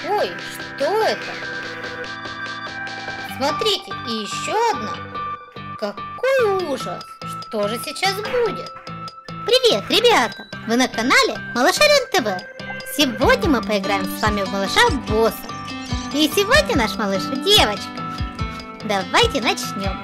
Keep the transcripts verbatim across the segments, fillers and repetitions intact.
Ой, что это? Смотрите, и еще одна. Какой ужас! Что же сейчас будет? Привет, ребята! Вы на канале Малышарин ТВ. Сегодня мы поиграем с вами в малыша босса. И сегодня наш малыш девочка. Давайте начнем.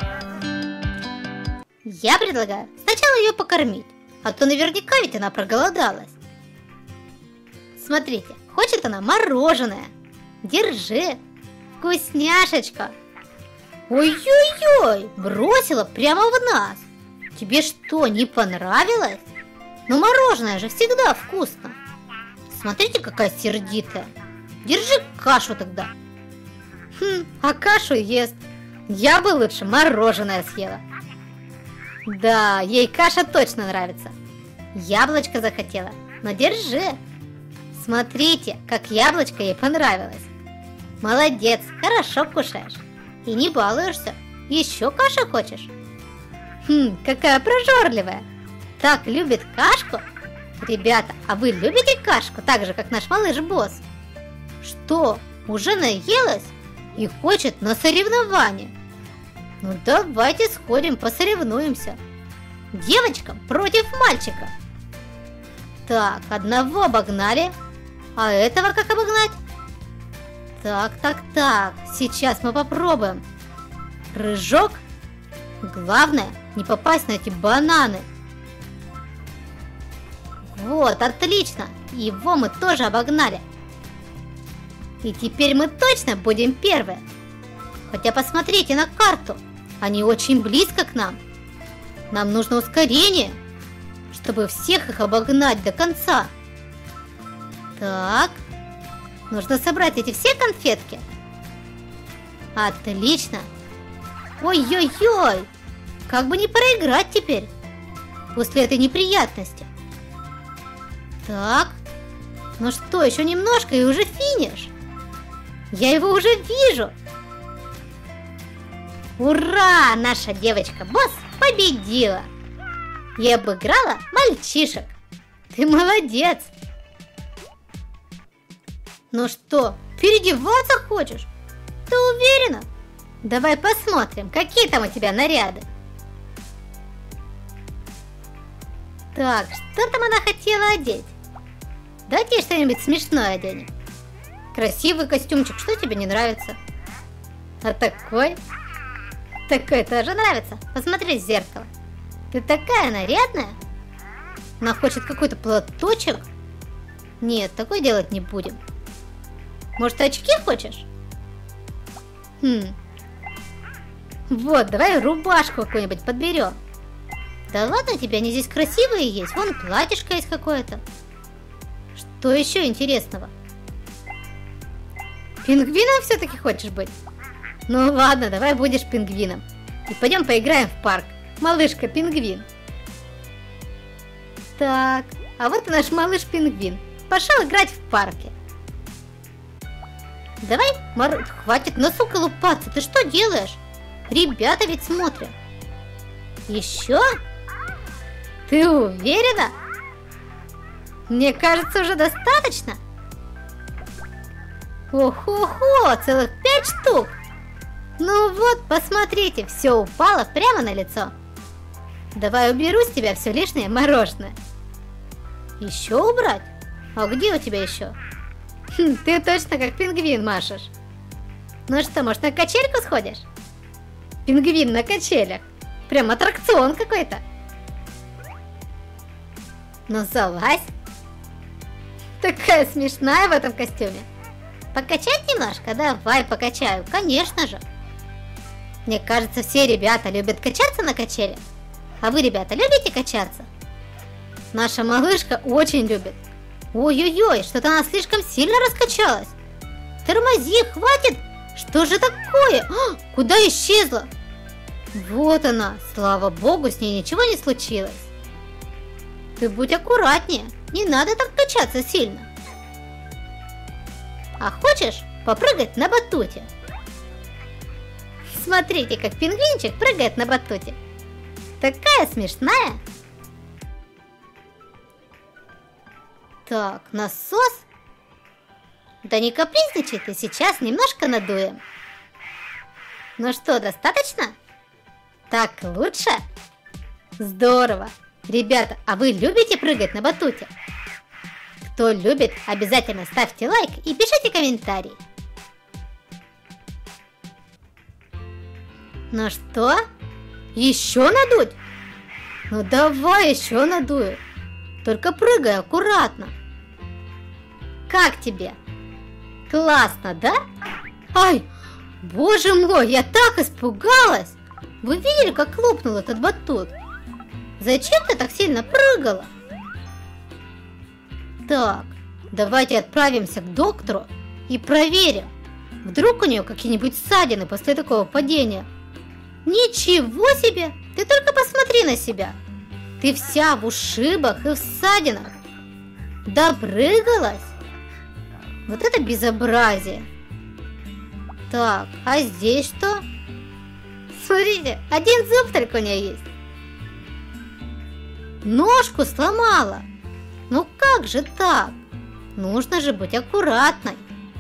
Я предлагаю сначала ее покормить, а то наверняка ведь она проголодалась. Смотрите, хочет она мороженое. Держи, вкусняшечка. Ой-ой-ой, бросила прямо в нас. Тебе что, не понравилось? Но мороженое же всегда вкусно. Смотрите, какая сердитая. Держи кашу тогда. Хм, а кашу ест. Я бы лучше мороженое съела. Да, ей каша точно нравится. Яблочко захотела, но держи. Смотрите, как яблочко ей понравилось. Молодец, хорошо кушаешь. И не балуешься. Еще каши хочешь? Хм, какая прожорливая. Так любит кашку. Ребята, а вы любите кашку так же, как наш малыш-босс? Что, уже наелась и хочет на соревнования? Ну давайте сходим, посоревнуемся. Девочка против мальчика. Так, одного обогнали. А этого как обогнать? Так, так, так, сейчас мы попробуем. Прыжок. Главное, не попасть на эти бананы. Вот, отлично. Его мы тоже обогнали. И теперь мы точно будем первые. Хотя посмотрите на карту. Они очень близко к нам. Нам нужно ускорение, чтобы всех их обогнать до конца. Так. Нужно собрать эти все конфетки. Отлично. Ой-ой-ой. Как бы не проиграть теперь после этой неприятности. Так. Ну что, еще немножко и уже финиш. Я его уже вижу. Ура! Наша девочка-босс победила. И обыграла мальчишек. Ты молодец. Ну что, переодеваться хочешь? Ты уверена? Давай посмотрим, какие там у тебя наряды. Так, что там она хотела одеть? Давайте что-нибудь смешное оденем. Красивый костюмчик, что тебе не нравится? А такой? Такой тоже нравится? Посмотри в зеркало. Ты такая нарядная. Она хочет какой-то платочек. Нет, такой делать не будем. Может, очки хочешь? Хм. Вот, давай рубашку какую-нибудь подберем. Да ладно тебе, они здесь красивые есть. Вон платьишко есть какое-то. Что еще интересного? Пингвином все-таки хочешь быть? Ну ладно, давай будешь пингвином. И пойдем поиграем в парк. Малышка-пингвин. Так, а вот и наш малыш-пингвин. Пошел играть в парке. Давай, Мар... хватит носу колупаться. Ты что делаешь? Ребята ведь смотрят. Еще? Ты уверена? Мне кажется, уже достаточно. Охо-хо, целых пять штук. Ну вот, посмотрите, все упало прямо на лицо. Давай уберу с тебя все лишнее мороженое. Еще убрать? А где у тебя еще? Хм, ты точно как пингвин машешь. Ну что, может, на качельку сходишь? Пингвин на качелях. Прям аттракцион какой-то. Ну залазь. Такая смешная в этом костюме. Покачать немножко? Давай покачаю, конечно же. Мне кажется, все ребята любят качаться на качелях. А вы, ребята, любите качаться? Наша малышка очень любит. Ой-ой-ой, что-то она слишком сильно раскачалась. Тормози, хватит. Что же такое? А, куда исчезла? Вот она, слава богу, с ней ничего не случилось. Ты будь аккуратнее, не надо так качаться сильно. А хочешь попрыгать на батуте? Смотрите, как пингвинчик прыгает на батуте. Такая смешная. Так, насос. Да не капризничай ты, сейчас немножко надуем. Ну что, достаточно? Так лучше? Здорово! Ребята, а вы любите прыгать на батуте? Кто любит, обязательно ставьте лайк и пишите комментарий. Ну что? Еще надуть? Ну давай еще надую. Только прыгай аккуратно. Как тебе? Классно, да? Ай, боже мой, я так испугалась. Вы видели, как лопнул этот батут? Зачем ты так сильно прыгала? Так, давайте отправимся к доктору и проверим. Вдруг у нее какие-нибудь ссадины после такого падения. Ничего себе! Ты только посмотри на себя. Ты вся в ушибах и в ссадинах. Допрыгалась? Вот это безобразие. Так, а здесь что? Смотрите, один зуб только у нее есть. Ножку сломала. Ну как же так? Нужно же быть аккуратной.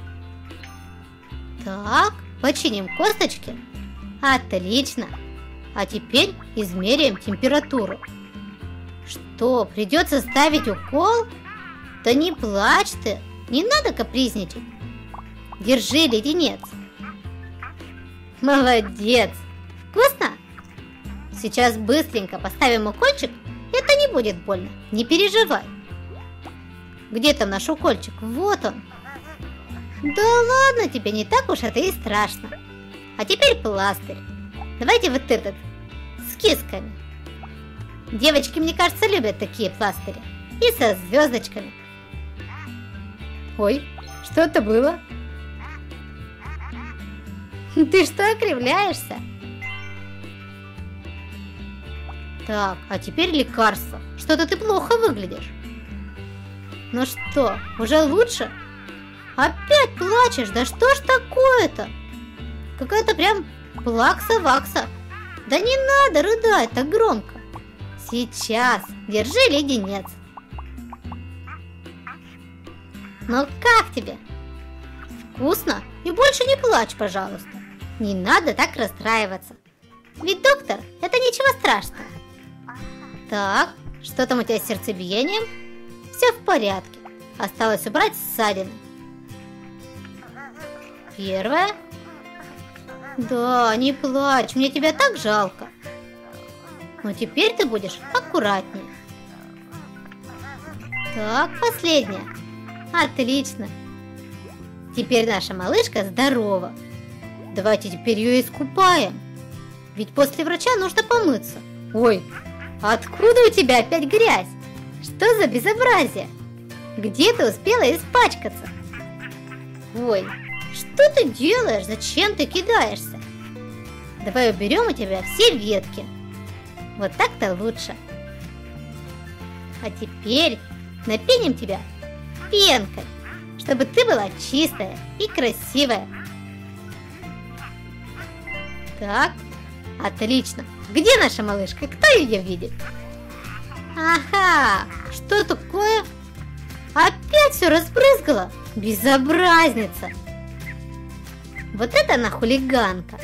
Так, починим косточки. Отлично. А теперь измеряем температуру. Что, придется ставить укол? Да не плачь ты, не надо капризничать. Держи леденец. Молодец. Вкусно? Сейчас быстренько поставим укольчик. Это не будет больно, не переживай. Где там наш укольчик? Вот он. Да ладно тебе, не так уж это и страшно. А теперь пластырь. Давайте вот этот, с кисками. Девочки, мне кажется, любят такие пластыри. И со звездочками. Ой, что это было? Ты что, окривляешься? Так, а теперь лекарство. Что-то ты плохо выглядишь. Ну что, уже лучше? Опять плачешь? Да что ж такое-то? Какая-то прям плакса-вакса. Да не надо рыдать так громко. Сейчас, держи леденец. Ну как тебе? Вкусно? И больше не плачь, пожалуйста. Не надо так расстраиваться. Ведь доктор, это ничего страшного. Так, что там у тебя с сердцебиением? Все в порядке. Осталось убрать ссадины. Первое. Да, не плачь, мне тебя так жалко. Но теперь ты будешь аккуратнее. Так, последнее. Отлично. Теперь наша малышка здорова. Давайте теперь ее искупаем. Ведь после врача нужно помыться. Ой, откуда у тебя опять грязь? Что за безобразие? Где ты успела испачкаться? Ой, что ты делаешь? Зачем ты кидаешься? Давай уберем у тебя все ветки. Вот так-то лучше. А теперь напеним тебя пенкой, чтобы ты была чистая и красивая. Так, отлично. Где наша малышка? Кто ее видит? Ага, что такое? Опять все разбрызгала? Безобразница. Вот это она хулиганка.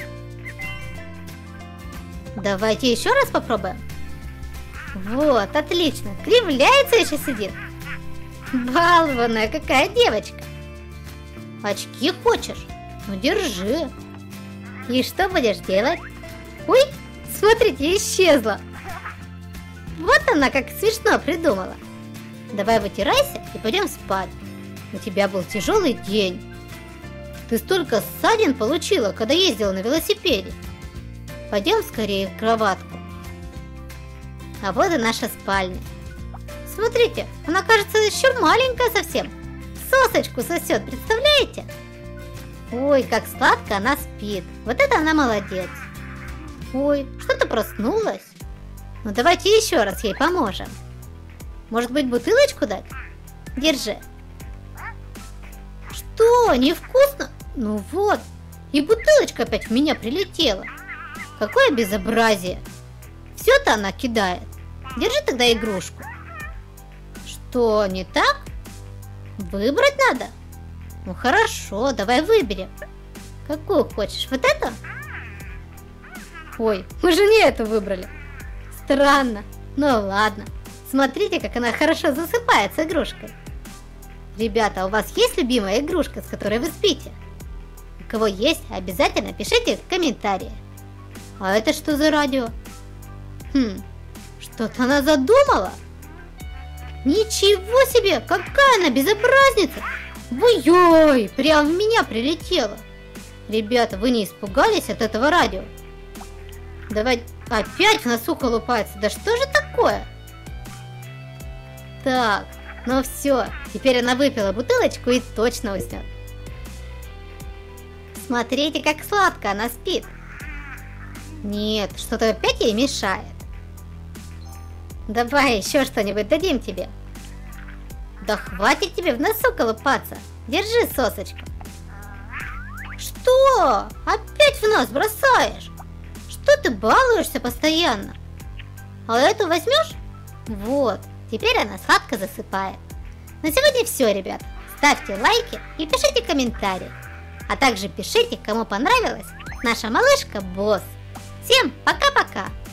Давайте еще раз попробуем. Вот, отлично. Кривляется еще сидит. Балованная какая девочка. Очки хочешь? Ну держи. И что будешь делать? Ой, смотрите, исчезла. Вот она как смешно придумала. Давай вытирайся и пойдем спать. У тебя был тяжелый день. Ты столько ссадин получила, когда ездила на велосипеде. Пойдем скорее в кроватку. А вот и наша спальня. Смотрите, она кажется еще маленькая совсем. Сосочку сосет, представляете? Ой, как сладко она спит. Вот это она молодец. Ой, что-то проснулась. Ну давайте еще раз ей поможем. Может быть, бутылочку дать? Держи. Что, невкусно? Ну вот, и бутылочка опять в меня прилетела. Какое безобразие. Все-то она кидает. Держи тогда игрушку. Что, не так? Выбрать надо? Ну хорошо, давай выберем. Какую хочешь? Вот эту? Ой, мы же не эту выбрали. Странно. Ну ладно. Смотрите, как она хорошо засыпает с игрушкой. Ребята, у вас есть любимая игрушка, с которой вы спите? У кого есть, обязательно пишите в комментарии. А это что за радио? Хм, что-то она задумала? Ничего себе, какая она безобразница! Ой-ой, прям в меня прилетела. Ребята, вы не испугались от этого радио? Давай, опять в носу колупается, да что же такое? Так, ну все, теперь она выпила бутылочку и точно уснет. Смотрите, как сладко она спит. Нет, что-то опять ей мешает. Давай еще что-нибудь дадим тебе. Да хватит тебе в носу колупаться. Держи сосочку. Что? Опять в нос бросаешь? Что ты балуешься постоянно? А эту возьмешь? Вот, теперь она сладко засыпает. На сегодня все, ребят. Ставьте лайки и пишите комментарии. А также пишите, кому понравилась наша малышка Босс. Всем пока-пока!